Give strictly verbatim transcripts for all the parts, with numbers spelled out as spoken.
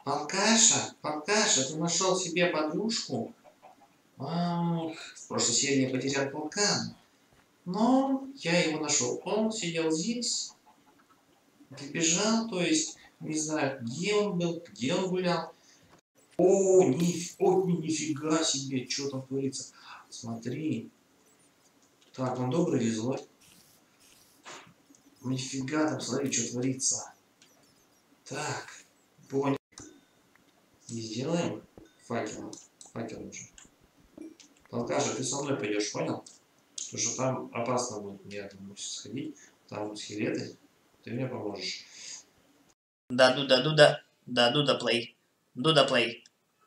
Полкаша, Полкаша, ты нашел себе подружку? А, в прошлой серии я потерял полкан, но я его нашел. Он сидел здесь, прибежал, то есть не знаю, где он был, где он гулял. О, ниф... О, ни- нифига себе, что там творится. Смотри. Так, он добрый или злой? Нифига там, смотри, что творится. Так, понял. И сделаем факел. Факел нужен. Полкаша, ты со мной пойдешь, понял? Потому что там опасно будет мне там сходить. Там будут скелеты. Ты мне поможешь. Да, Дуда, Дуда, да, Дуда плей, Дуда плей.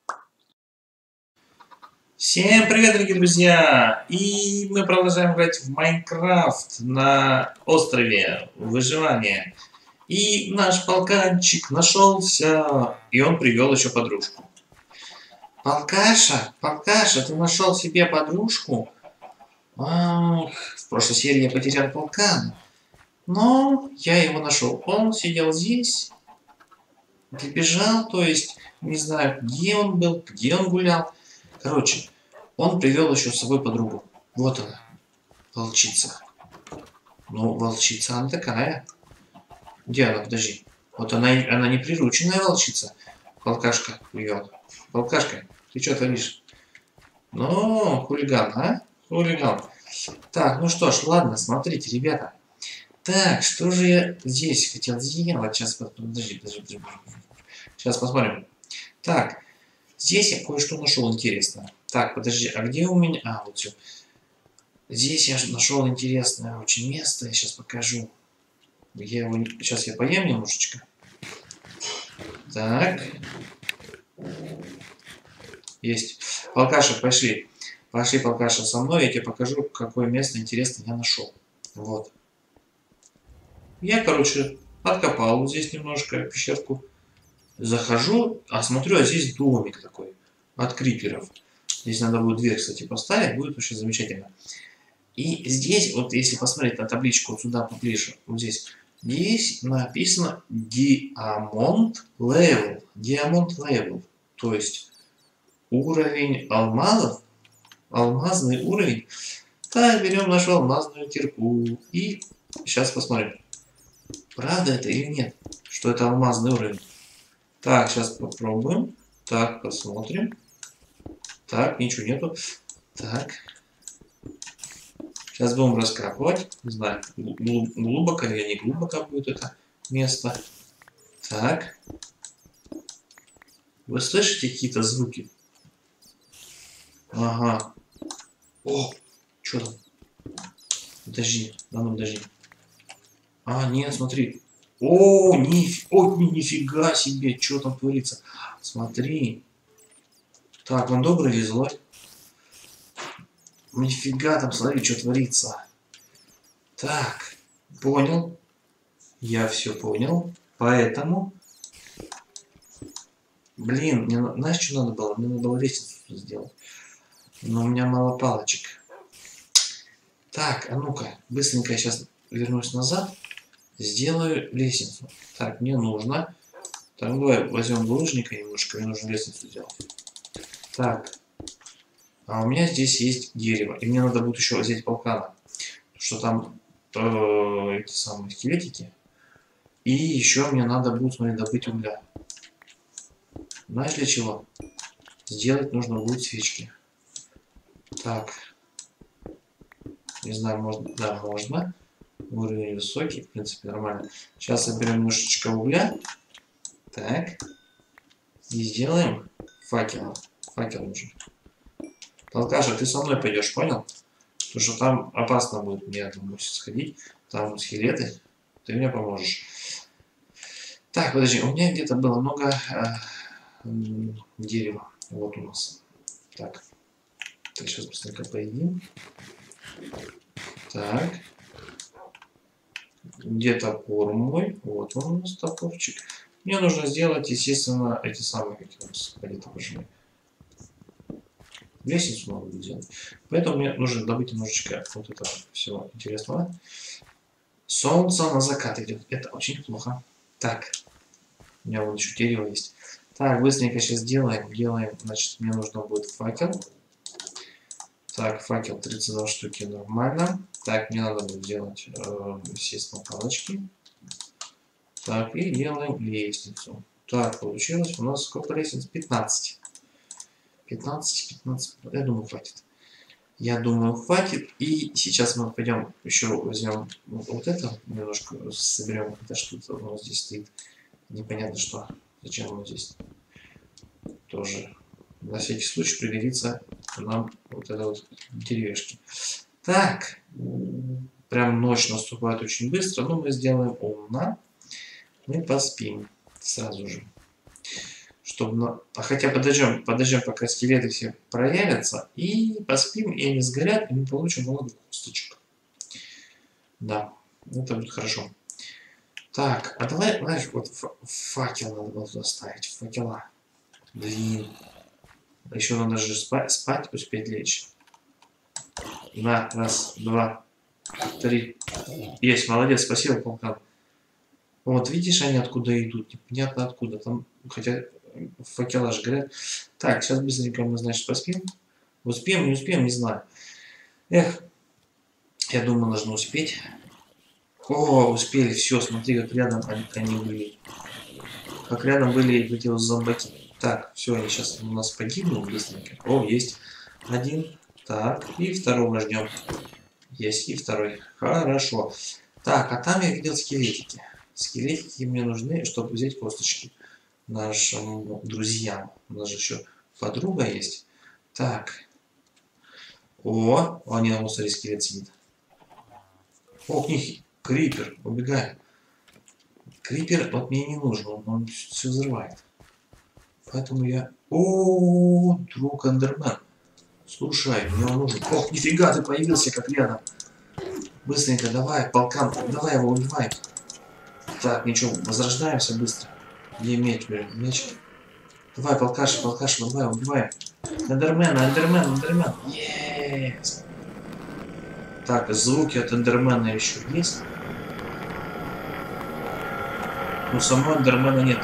Всем привет, дорогие друзья! И мы продолжаем играть в Майнкрафт на острове выживания. И наш полканчик нашелся, и он привел еще подружку. Полкаша, Полкаша, ты нашел себе подружку? А, в прошлой серии я потерял полкан, но я его нашел. Он сидел здесь, прибежал, то есть не знаю, где он был, где он гулял. Короче, он привел еще с собой подругу. Вот она, волчица. Ну, волчица она такая. Где она? Подожди. Вот она, она не прирученная волчица. Полкашка привел. Полкашка, ты что творишь? Ну, хулиган, а? Хулиган. Так, ну что ж, ладно, смотрите, ребята. Так, что же я здесь хотел сделать? Сейчас, подожди, подожди, подожди. Сейчас посмотрим. Так, здесь я кое-что нашел интересное. Так, подожди, а где у меня... А, вот все. Здесь я нашел интересное очень место. Я сейчас покажу. Я его... Сейчас я поем немножечко. Так. Есть. Полкаша, пошли. Пошли, Полкаша, со мной. Я тебе покажу, какое место интересное я нашел. Вот. Я, короче, откопал вот здесь немножко пещерку. Захожу, а смотрю, а здесь домик такой. От криперов. Здесь надо будет дверь, кстати, поставить. Будет вообще замечательно. И здесь, вот если посмотреть на табличку вот сюда поближе, вот здесь, здесь написано Diamond Level. Diamond Level. То есть уровень алмазов, алмазный уровень. Так, берем нашу алмазную кирку. И сейчас посмотрим, правда это или нет, что это алмазный уровень. Так, сейчас попробуем. Так, посмотрим. Так, ничего нету. Так. Сейчас будем раскапывать. Не знаю, глубоко или не глубоко будет это место. Так. Вы слышите какие-то звуки? Ага. О, что там? Подожди, да ну подожди. А, нет, смотри. О, ниф... О, нифига себе, что там творится. Смотри. Так, он добрый или злой? Нифига там, смотри, что творится. Так, понял. Я все понял. Поэтому... Блин, мне, знаешь, что надо было? Мне надо было лестницу сделать. Но у меня мало палочек. Так, а ну-ка, быстренько я сейчас вернусь назад. Сделаю лестницу. Так, мне нужно... Так, давай возьмем булыжника немножко. Мне нужно лестницу сделать. Так. А у меня здесь есть дерево. И мне надо будет еще взять полкана. Что там э, эти самые скелетики. И еще мне надо будет, смотри, добыть угля. Знаешь для чего? Сделать нужно будет свечки. Так. Не знаю, можно... Да, можно. Уровень высокий, в принципе, нормально. Сейчас соберем немножечко угля. Так. И сделаем факел. Факел нужен. Полкаша, ты со мной пойдешь, понял? Потому что там опасно будет мне там сходить. Там скелеты. Ты мне поможешь. Так, подожди, у меня где-то было много э, дерева. Вот у нас. Так. Так, сейчас быстренько поедим. Так. Где топор мой? Вот он у нас топорчик. Мне нужно сделать, естественно, эти самые, какие у нас, боже мой. Лестницу надо будет делать. Поэтому мне нужно добыть немножечко вот этого всего интересного. Солнце на закат идет. Это очень плохо. Так. У меня вот еще дерево есть. Так, быстренько сейчас делаем. Делаем, значит, мне нужно будет факел. Так, факел тридцать два штуки, нормально. Так, мне надо будет делать, э, естественно, палочки. Так, и делаем лестницу. Так, получилось у нас сколько лестниц? пятнадцать. пятнадцать, пятнадцать, я думаю, хватит. Я думаю, хватит. И сейчас мы пойдем еще возьмем вот это, немножко соберем. Это что-то у нас здесь стоит. Непонятно что. Зачем оно здесь? Тоже на всякий случай пригодится нам вот это вот деревяшки. Так. Прям ночь наступает очень быстро. Но мы сделаем умно. Мы поспим сразу же. Чтобы на... А хотя подождем, подождем, пока скелеты все проявятся. И поспим, и они сгорят, и мы получим много косточек. Да, это будет хорошо. Так, а давай, знаешь, вот факел надо было туда ставить. Факела. Блин. Еще надо же спать, спать успеть лечь. На, раз, два, три. Есть, молодец, спасибо, полкан. Вот, видишь, они откуда идут. Непонятно откуда. Там, хотя... Факела же горят. Так, сейчас быстренько мы, значит, поспим. Успеем, не успеем, не знаю. Эх, я думаю, нужно успеть. О, успели, все, смотри, как рядом они, они были. Как рядом были эти вот зомбаки. Так, все, они сейчас у нас погибнут быстренько. О, есть один. Так, и второго ждем. Есть, и второй. Хорошо. Так, а там я видел скелетики. Скелетики мне нужны, чтобы взять косточки нашим друзьям. У нас же еще подруга есть. Так. О, они на мусоре скелет сидит. О, к них крипер. Убегаем. Крипер вот мне не нужен. Он, он все взрывает. Поэтому я... О, друг Эндермен. Слушай, мне он нужен. Ох, нифига, ты появился как рядом. Быстренько, давай, полкан, давай его убивай. Так, ничего, возрождаемся быстро. Где меч, блин, меч. Давай, полкаша, полкаша, давай, убиваем. Эндермен, эндермен, эндермен. Есть. Так, звуки от эндермена еще есть. Но самого эндермена нет.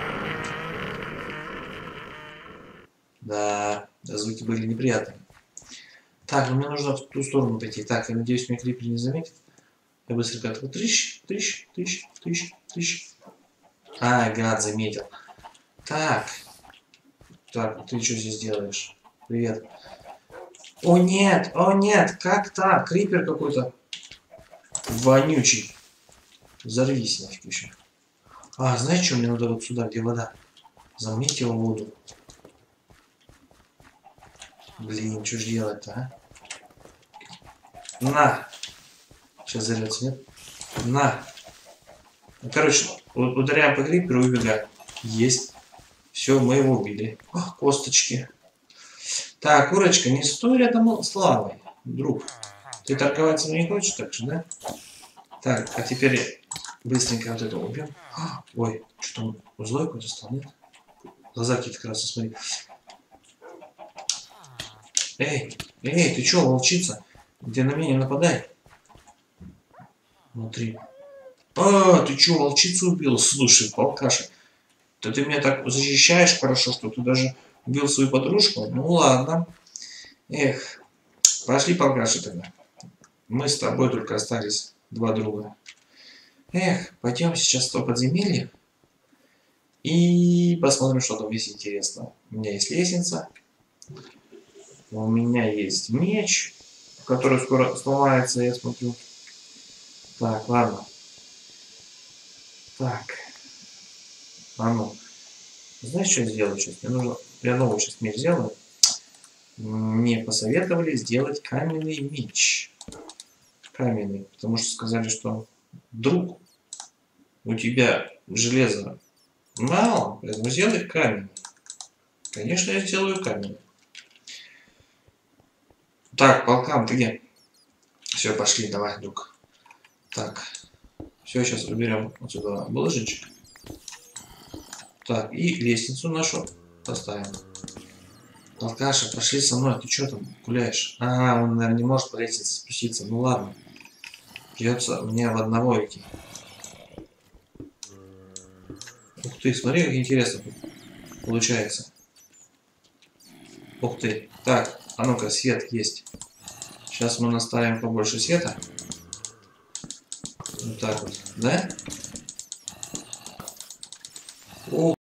Да, да, звуки были неприятные. Так, ну мне нужно в ту сторону пойти. Так, я надеюсь, меня крипер не заметит. Я быстренько открыл. Тысяч, тысяч, тысяч, тысяч, тысяч. А, гад, заметил. Так. Так, ты что здесь делаешь? Привет. О, нет, о, нет, как так? Крипер какой-то вонючий. Взорвись нафиг еще. А, знаешь, что мне надо вот сюда, где вода? Замнить его в воду. Блин, что ж делать-то, а? На! Сейчас взорвется, нет? На! Ну, короче, ударяем по криперу и убегаем. Есть. Все, мы его убили. Ох, косточки. Так, курочка, не стой рядом с лавой, друг. Ты торговать со мной не хочешь, так же, да? Так, а теперь быстренько вот это убьем. Ой, что он злой какой-то стал, нет? Глаза какие-то красные, смотри. Эй, эй, ты чё, волчица? Ты на меня не нападай. Смотри. А, ты чё, волчицу убил? Слушай, полкаша. Да ты меня так защищаешь хорошо, что ты даже убил свою подружку. Ну ладно. Эх, пошли, полкаша, тогда. Мы с тобой только остались два друга. Эх, пойдем сейчас в то подземелье. И посмотрим, что там есть интересного. У меня есть лестница. У меня есть меч, который скоро сломается, я смотрю. Так, ладно. Так. А ну. Знаешь, что я сделаю сейчас? Мне нужно... Я новый сейчас меч сделаю. Мне посоветовали сделать каменный меч. Каменный. Потому что сказали, что друг, у тебя железа мало, поэтому сделай каменный. Конечно, я сделаю каменный. Так, полкан, ты где? Все, пошли, давай, друг. Так. Все, сейчас уберем отсюда булыжничек. Так, и лестницу нашу поставим. Полкаша, пошли со мной. Ты что там гуляешь? А, он, наверное, не может по лестнице спуститься. Ну ладно. Придется мне в одного идти. Ух ты, смотри, как интересно. получается. Ух ты. Так, а ну-ка, свет есть. Сейчас мы наставим побольше света. Вот так вот, да? О,